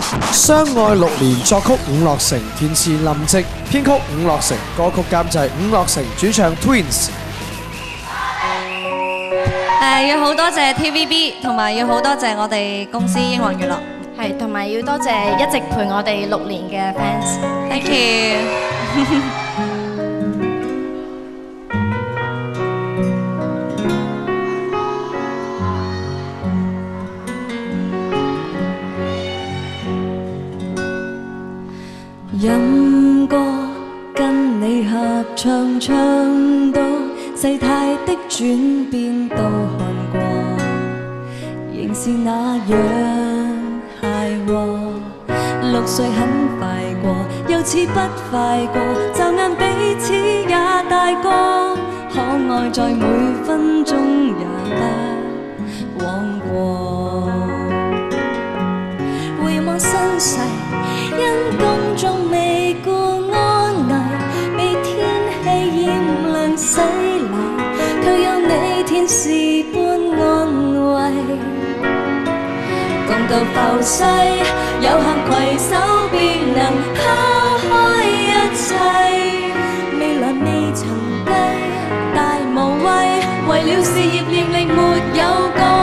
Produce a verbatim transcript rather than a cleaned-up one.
相愛六年，作曲伍樂城，填詞林夕，編曲伍樂城，歌曲監製伍樂城，主唱 Twins。 誒，要好多謝 T V B， 同埋要好多謝我哋公司英皇娛樂， 係同埋要多謝一直陪我哋六年嘅 fans。Thank you 。 飲歌跟你合唱，唱到世態的轉變都看過，仍是那樣諧和。六歲很快過，又似不快過，驟眼彼此也大個，可愛在每分鐘也不枉過。回望身世，因公眾未顧安危，被天氣炎涼洗禮，卻有你天使般安慰。共度浮世，有幸攜手便能拋開一切。未來未曾計，大無畏，為了事業念力沒有降。